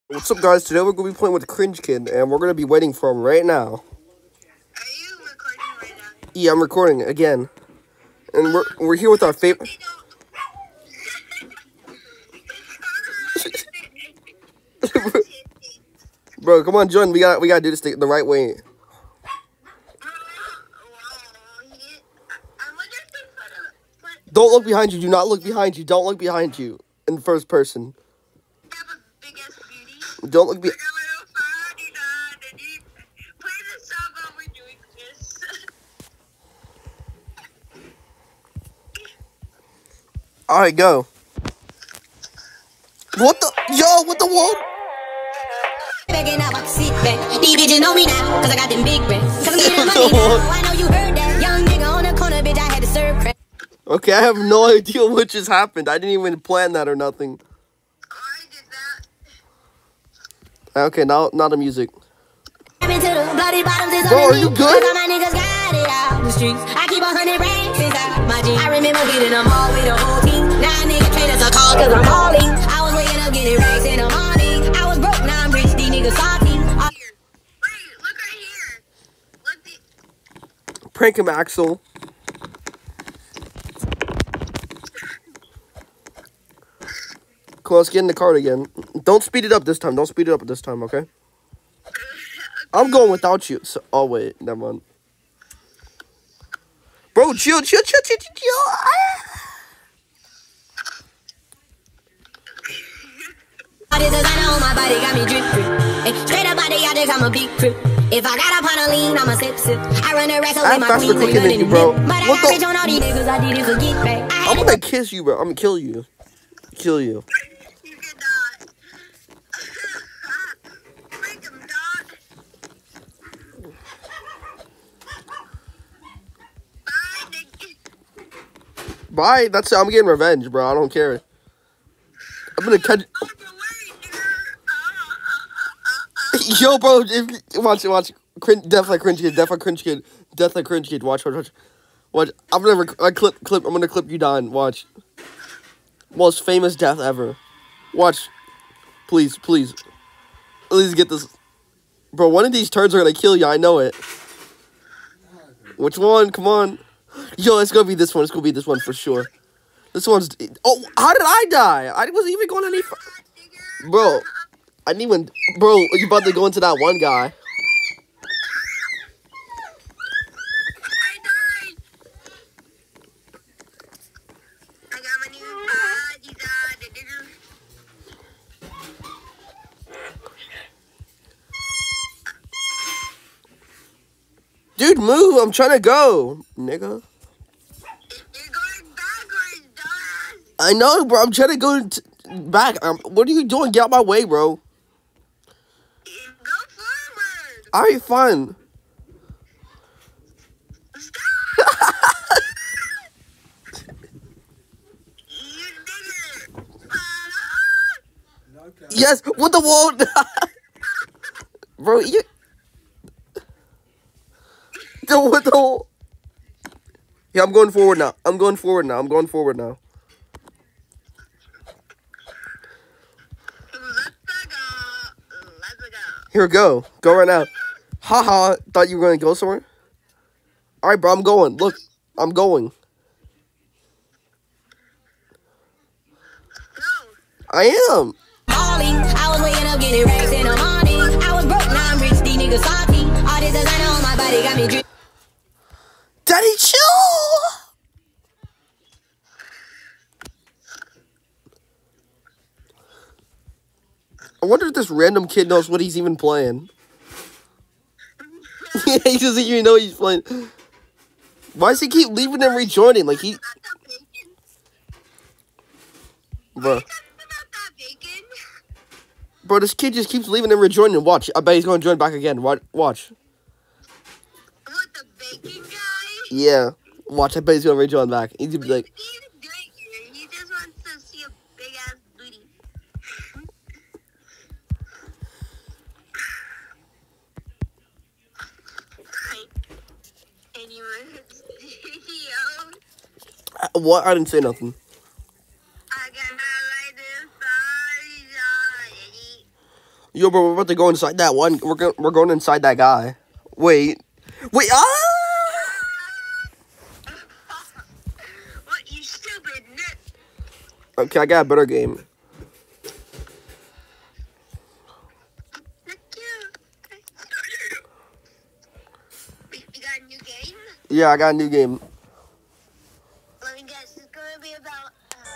What's up, guys? Today we're going to be playing with Cringe Kid, and we're going to be waiting for him right now. Are you recording right now? Yeah, I'm recording again. And we're here with our favorite... Bro, come on, join. We gotta do this the right way. Don't look behind you. Do not look behind you. Don't look behind you. In the first person. Don't look behind. Alright, go. What the? Yo, what the world? These bitches know me now, cause I got them big rings. Cause I'm getting money now, I know you heard that. Young nigga on the corner, bitch, I had to serve crack. Okay, I have no idea what just happened. I didn't even plan that or nothing. I did that. Okay, now the music. Bro, are you good? My niggas got it out the streets. I keep 100 racks inside my jeans. I remember hitting them all with the whole team. Now niggas trade us a call cause I'm calling. I was waking up getting racks in the morning. I was broke, now I'm rich, these niggas salty. Wait, look right here. Look Prank him, Axel. Come on, let's get in the cart again. Don't speed it up this time. Don't speed it up this time, okay? I'm going without you. So, oh, wait. Never mind. Bro, chill. All this designer on my body got me drip. Straight up out the yard, I'm a big crip. If I got up on a lean, I'm a sip. I run the wrestle with my queen, quicker than you, bro. But I got rich on all these niggas, I did it for get back. I'm gonna kiss you, bro. I'm gonna kill you. Kill you. You cannot. Break him, dog. Bye, nigga. Bye. That's it. I'm getting revenge, bro. I don't care. I'm gonna catch. Yo, bro. Watch. Definitely cringe kid. Watch. I'm gonna clip. I'm gonna clip you down. Watch. Most famous death ever. Watch. Please get this. Bro, one of these turds are gonna kill you. I know it. Which one? Come on. Yo, it's gonna be this one. It's gonna be this one for sure. This one's... Oh, how did I die? I wasn't even going any... Bro, I didn't even... Bro, you about to go into that one guy. I died. I got my new body, Dude, move. I'm trying to go, nigga. You're going backwards, dumbass. I know, bro. I'm trying to go back. What are you doing? Get out my way, bro. Go forward. All right, fine. Yes, what the world? Bro, you... What the... Yeah, I'm going forward now. Let's go. Here, go. Go right now. Haha, thought you were going to go somewhere? All right, bro, I'm going. Look, I'm going. Go. I am. I was waking up getting racks in the morning. I was broke, now I'm rich, these niggas salty. All this designer on my body got me drip. Daddy, chill. I wonder if this random kid knows what he's even playing. Yeah, he doesn't even know he's playing. Why does he keep leaving and rejoining? Like he... Bro. Bro, this kid just keeps leaving and rejoining. Watch. I bet he's going to join back again. Watch. What, the bacon guy? Yeah. Watch. I bet he's going to rejoin back. He's going to be like... He just wants to see a big-ass booty. Anyways, yo. What? I didn't say nothing. I cannot like this. Yo, bro, we're about to go inside that one. We're going inside that guy. Wait. Wait, ah! What, you stupid nit? Okay, I got a better game. Look cute. You got a new game? Yeah, I got a new game. Let me guess, it's gonna be about,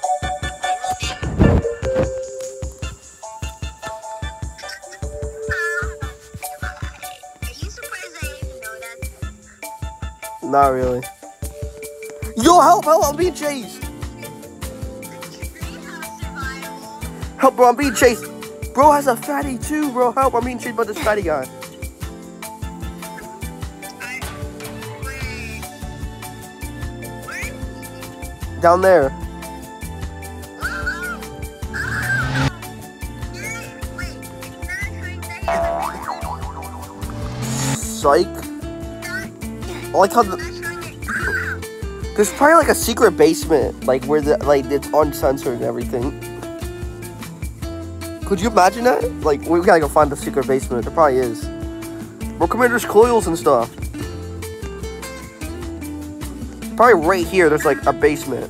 are you surprised I even know that? Not really. Yo, help, I'm being chased. Help, bro, I'm being chased. Bro has a fatty too, bro. Help, I'm being chased by this fatty guy. Down there. Psych. I like how there's probably like a secret basement, like where it's uncensored and everything. Could you imagine that? Like, we gotta go find the secret basement. There probably is. Bro, come here, there's coils and stuff. Probably right here, there's like a basement.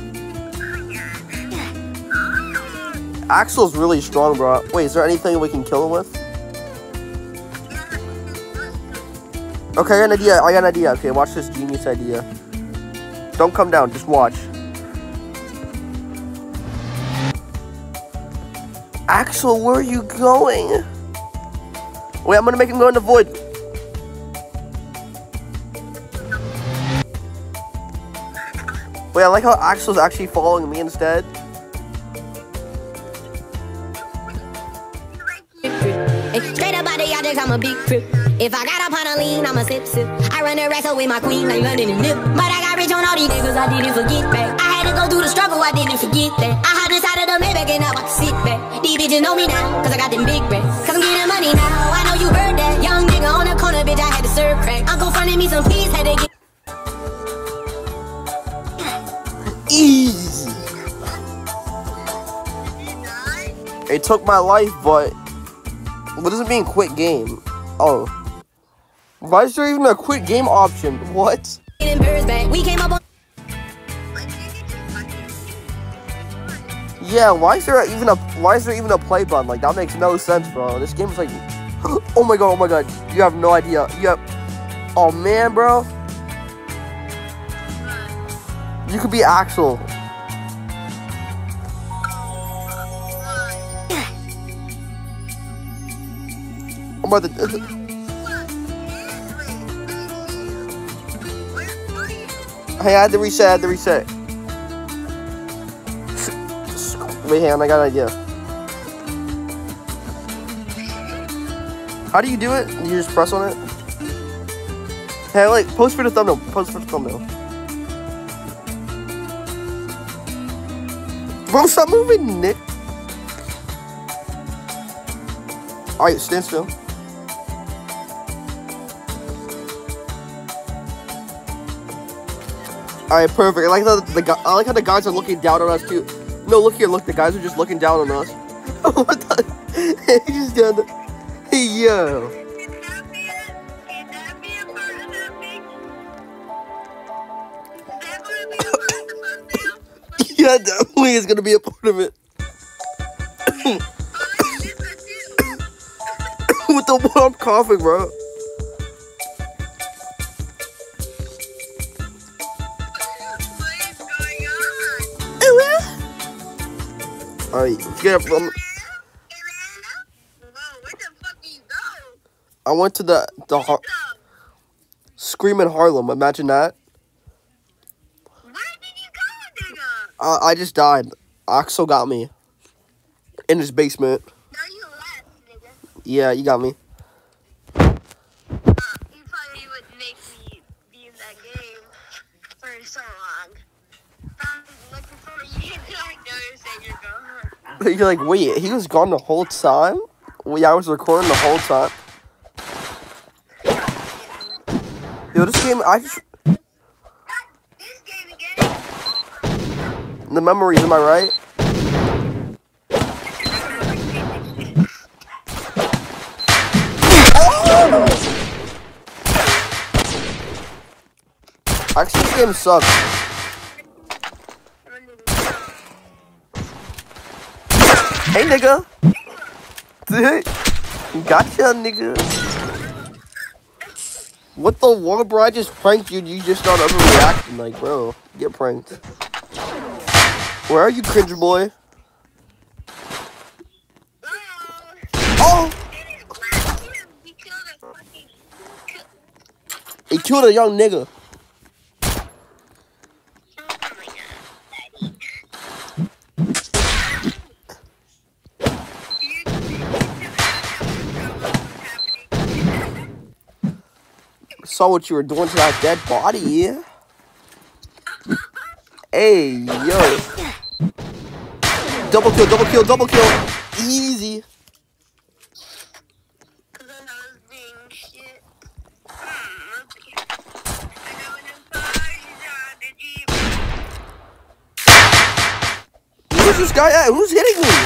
Axel's really strong, bro. Wait, is there anything we can kill him with? Okay, I got an idea. Okay, watch this genius idea. Don't come down, just watch. Axel, where are you going? Wait, I'm gonna make him go in the void. Wait, I like how Axel's actually following me instead. Straight up out the yard, I'm a big crip. If I got up on a lean, I'm a sip. I run the rest with my queen, like London and Nip. But I got rich on all these niggas, I didn't forget back. I had to go through the struggle, I didn't forget that. I hopped inside of the Maybach and now I can sit back. These bitches know me now, cause I got them big racks. Cause I'm getting money now, I know you heard that. Young nigga on the corner, bitch, I had to serve crack. Uncle fronted me some peas, had to get Easy. It took my life, but what does it mean quit game? Oh. Why is there even a quit game option? What? We came up on Yeah, why is there even a play button? Like, that makes no sense, bro. This game is like oh my god. You have no idea. Oh man, bro. You could be Axel. I'm about to Hey, I had to reset. Wait, hang on, I got an idea. How do you do it? You just press on it? Hey, like, post for the thumbnail. Bro, stop moving, Nick. Alright, stand still. Alright, perfect. I like how the guys are looking down on us too. No, look here, look, the guys are just looking down on us. What the? He's just down there. Hey, yo. Yeah, definitely is gonna be a part of it. With the one I'm coughing, bro. Alright, let's get up. I went to the Skream in Harlem. Imagine that. Where did you go, nigga? I just died. Axel got me in his basement. No, you left, nigga. Yeah, you got me. You probably would make me be in that game for so long. I'm looking for you. I noticed that you're gone. You're like, wait, he was gone the whole time? Well, yeah, I was recording the whole time. Yo, this game, This game again? the memories, am I right? game sucks. Hey, nigga. Gotcha, nigga. What the what, bro? I just pranked you and you just started overreacting. Like, bro, get pranked. Where are you, cringe boy? Oh! He killed a young nigga. Saw what you were doing to that dead body. Hey, yo. Double kill, double kill, double kill. Easy. Where's this guy at? Who's hitting me?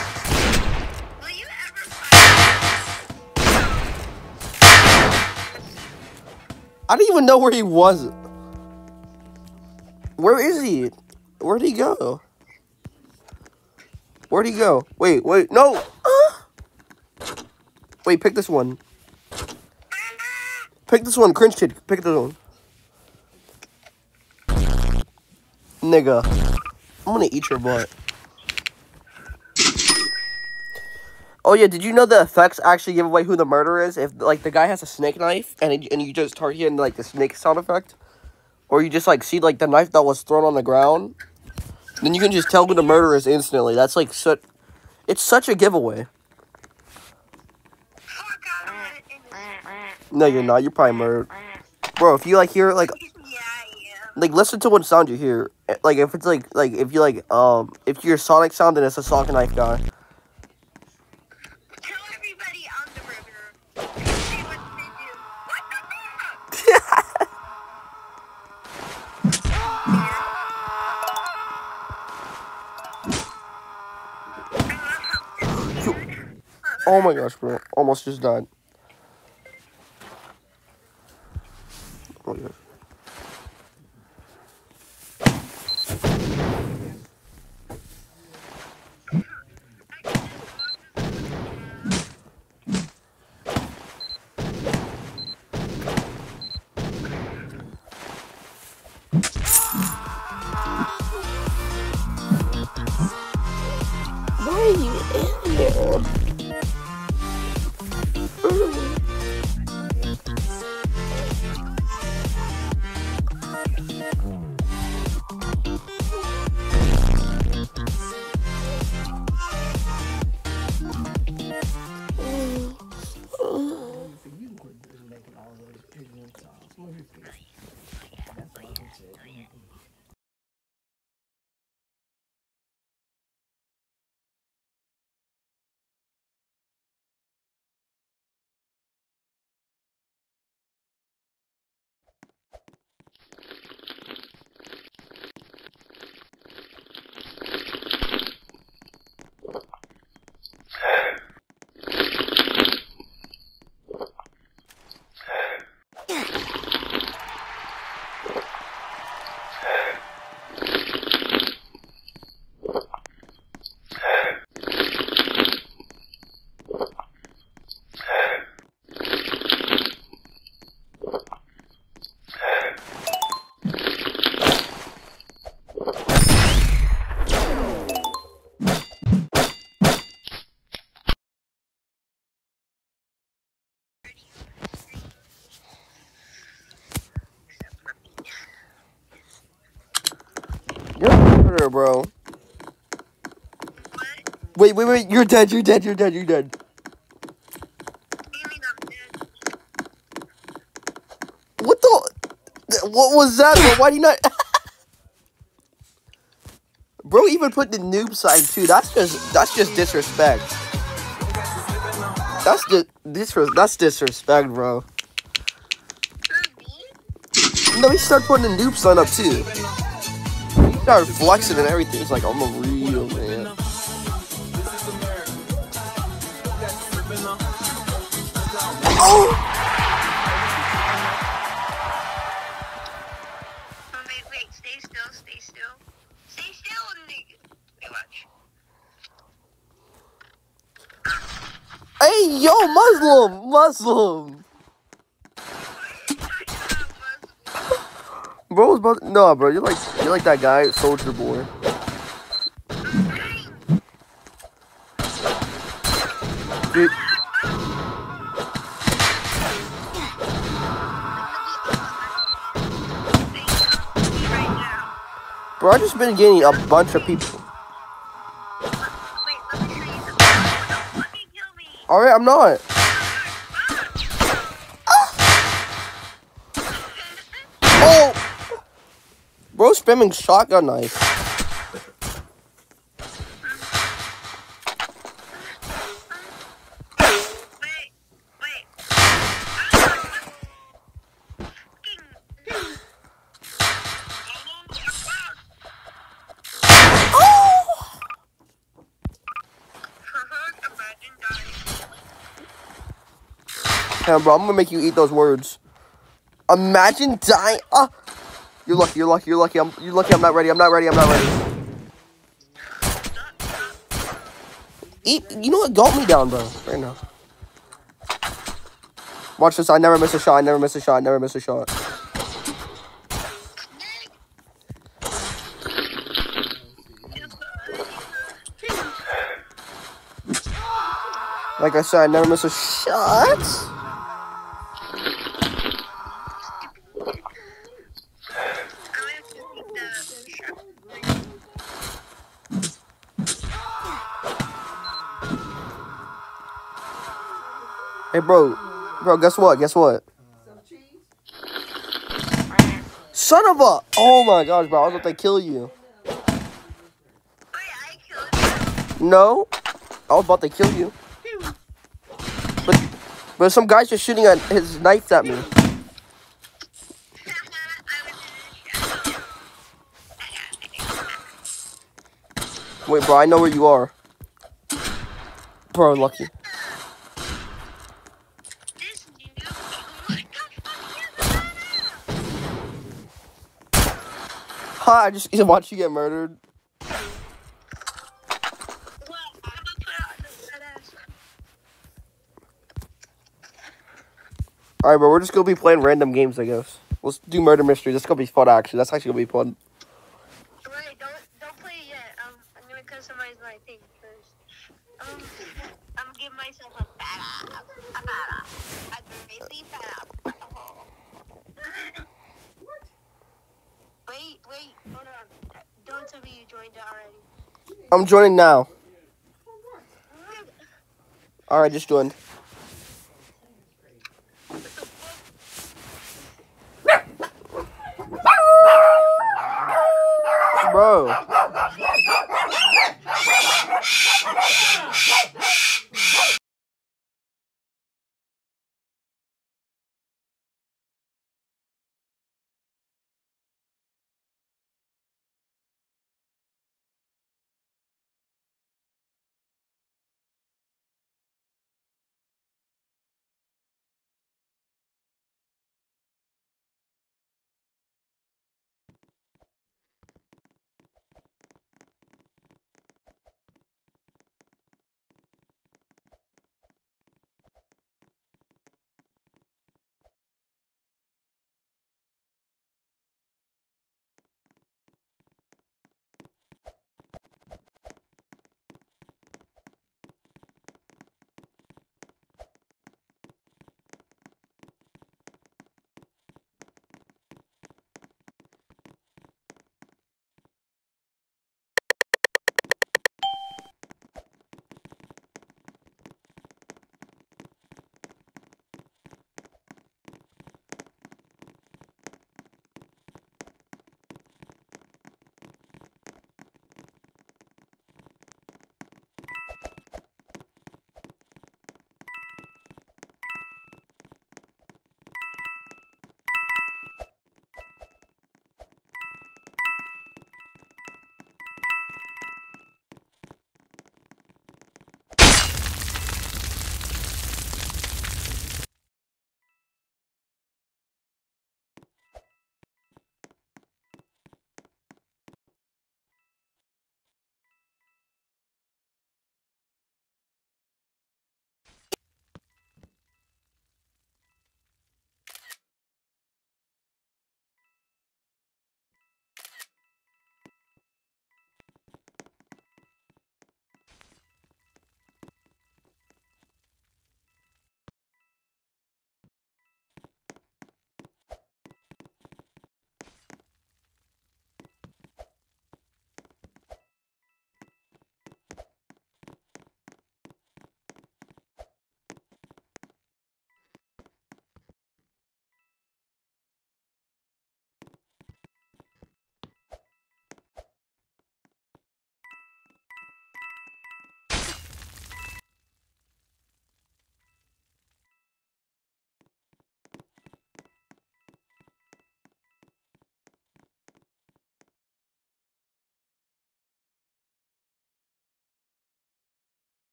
I didn't even know where he was. Where is he? Where'd he go? Where'd he go? Wait, no! Wait, pick this one. Pick this one, cringe kid. Pick this one. Nigga. I'm gonna eat your butt. Oh yeah, did you know the effects actually give away who the murderer is? If, like, the guy has a snake knife, and you just start hearing, like, the snake sound effect? Or you just, like, see, like, the knife that was thrown on the ground? Then you can just tell who the murderer is instantly. That's, like, it's such a giveaway. No, you're not. You're probably murdered. Bro, if you, like, hear, like... Like, listen to what sound you hear. Like, if it's, if you, if your sonic sound, then it's a sock knife guy. Oh my gosh, bro. Almost just died. Oh my gosh. Why are you in here? You're a murderer, bro. What? Wait. You're dead. You're dead. What do you mean I'm dead? What the? What was that, bro? Why do you not? Bro, even put the noob side too. That's just disrespect. That's disrespect, bro. No, he started putting the noob sign up too. He started flexing and everything. It's like, I'm a real man. Oh! Yo, Muslim. Bro was about no, bro. You're like that guy, Soldier Boy. Dude. Bro, I just been getting a bunch of people. Alright, I'm not. Oh! Bro, spamming shotgun knife. Yeah, bro, I'm gonna make you eat those words. Imagine dying. You're lucky. You're lucky. You're lucky. I'm not ready. Eat. You know what? Gulp me down, bro. Right now. Watch this. I never miss a shot. Like I said, I never miss a shot. Hey, bro, guess what? Son of a! Oh my gosh, bro, I was about to kill you. No, I was about to kill you. But some guy's just shooting his knife at me. Wait, bro, I know where you are. Bro, lucky. Ha, I just watch you get murdered. Alright, bro, we're just gonna be playing random games, I guess. Let's do murder mystery. That's gonna be fun, actually. That's actually gonna be fun. Wait, don't play it yet. I'm gonna customize my thing first. I'm gonna give myself a badass. A crazy badass. Wait, hold on. Don't tell me you joined it already. I'm joining now. Alright, just joined.